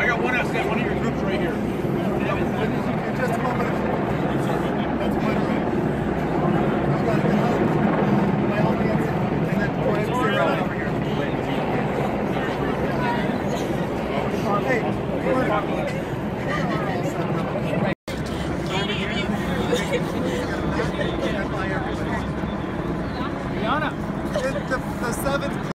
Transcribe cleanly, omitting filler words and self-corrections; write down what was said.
got one outside, one of your groups right here. Just